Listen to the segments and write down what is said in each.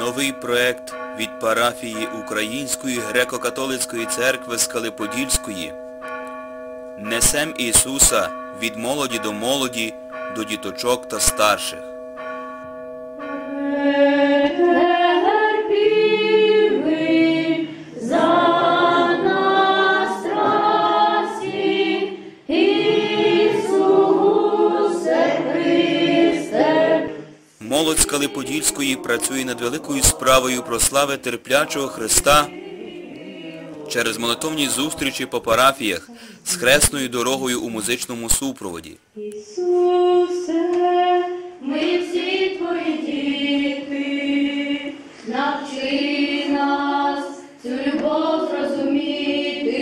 Новий проект від парафії Української греко-католицької церкви Скалиподільської. Несем Ісуса від молоді до молоді, до діточок та старших. Молодь Скалиподільської працює над великою справою прослави терплячого Христа через молитовні зустрічі по парафіях з хресною дорогою у музичному супроводі. Ісусе, ми всі твої діти, навчи нас цю любов зрозуміти.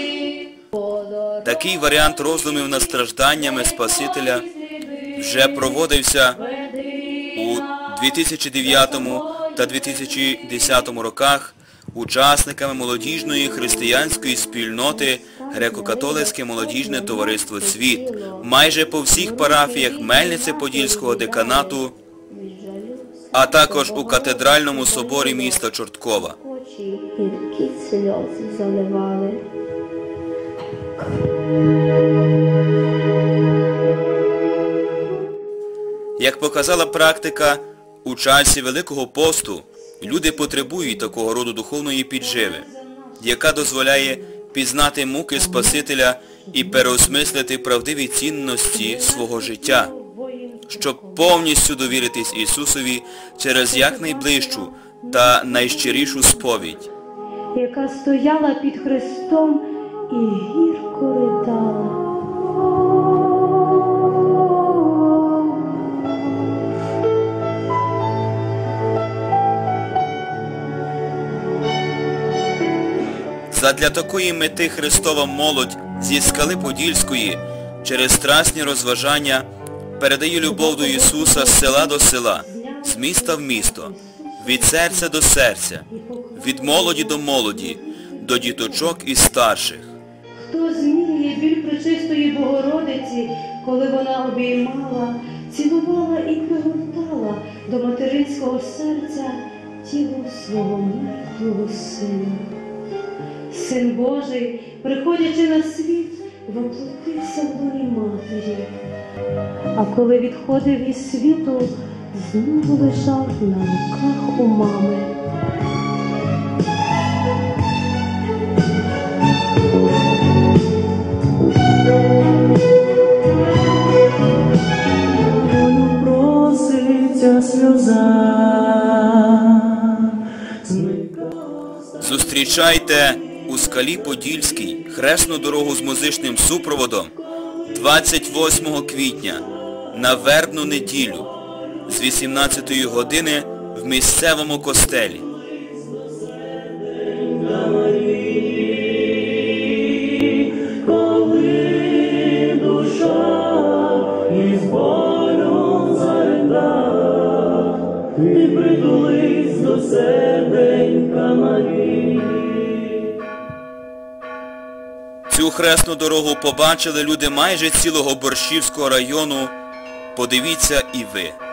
Такий варіант роздумів над стражданнями Спасителя вже проводився у 2009 та 2010 роках учасниками молодіжної християнської спільноти Греко-католицьке молодіжне товариство «Світ» майже по всіх парафіях Мельнице-Подільського деканату, а також у катедральному соборі міста Чорткова. Гіркі сльози заливали. Як показала практика, у часі Великого посту люди потребують такого роду духовної підживи, яка дозволяє пізнати муки Спасителя і переосмислити правдиві цінності свого життя, щоб повністю довіритись Ісусові через якнайближчу та найщирішу сповідь, Яка стояла під Христом і гірко ридала. Задля такої мети Христова молодь зі Скалиподільської через страсні розважання передає любов до Ісуса з села до села, з міста в місто, від серця до серця, від молоді до молоді, до діточок і старших. Хто зміряє біль пречистої Богородиці, коли вона обіймала, цілувала і пригортала до материнського серця тіло свого мертвого сина. Син Божий, приходячи на світ, воплотився в лоні матері. А коли відходив із світу, знову лежав на руках у мами. Волю проситься сльоза. Зустрічайте у Скалиподільській хресну дорогу з музичним супроводом 28 квітня на Вербну неділю з 18 години в місцевому костелі. Коли душа із болю зарида, і притулись до серденька Марії. Цю хресну дорогу побачили люди майже цілого Борщівського району. Подивіться і ви.